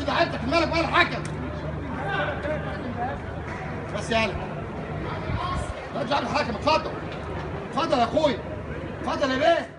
سيدي حالتك مالك ولا الحكم. بس يالا ارجع للحكم. اتفضل اتفضل يا اخويا، اتفضل يا بيه.